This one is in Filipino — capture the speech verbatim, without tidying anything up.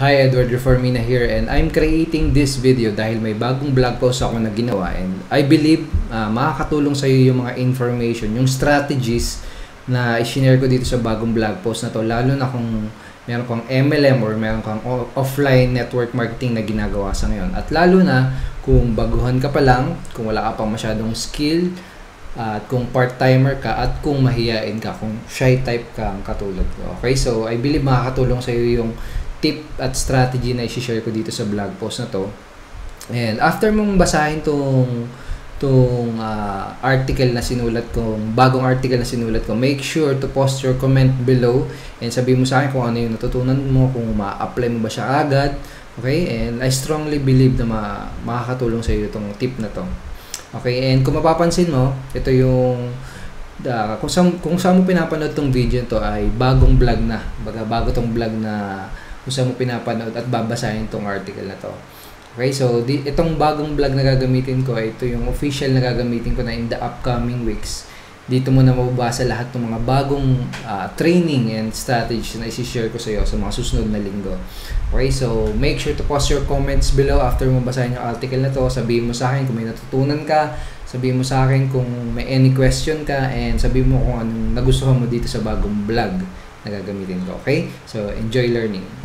Hi, Edward Reformina here, and I'm creating this video dahil may bagong blog post ako na ginawa, and I believe uh, makakatulong sa iyo yung mga information, yung strategies na i-share ko dito sa bagong blog post na to, lalo na kung meron kang M L M or meron kang offline network marketing na ginagawa sa ngayon, at lalo na kung baguhan ka pa lang, kung wala ka pa masyadong skill, uh, at kung part-timer ka, at kung mahiyain ka, kung shy type ka ang katulad ko. Okay, so I believe makakatulong sa iyo yung tip at strategy na i-share ko dito sa blog post na to. And after mong basahin tong tong uh, article na sinulat ko, bagong article na sinulat ko, make sure to post your comment below and sabihin mo sa akin kung ano yung natutunan mo, kung ma-apply mo ba siya agad. Okay? And I strongly believe na ma makakatulong sa iyo itong tip na to. Okay? And kung mapapansin mo, ito yung uh, kung saan kung saan mo pinapanood tong video to ay bagong vlog na. Baga bago tong vlog na kung saan mo pinapanood at babasahin itong article na to. Okay, so di, itong bagong vlog na gagamitin ko, ito yung official na gagamitin ko na in the upcoming weeks. Dito mo na mababasa lahat ng mga bagong uh, training and strategies na isi-share ko sa iyo sa mga susunod na linggo. Okay, so make sure to post your comments below after mo basahin yung article na to. Sabihin mo sa akin kung may natutunan ka, sabihin mo sa akin kung may any question ka, and sabihin mo kung anong nagustuhan mo dito sa bagong vlog na gagamitin ko. Okay, so enjoy learning.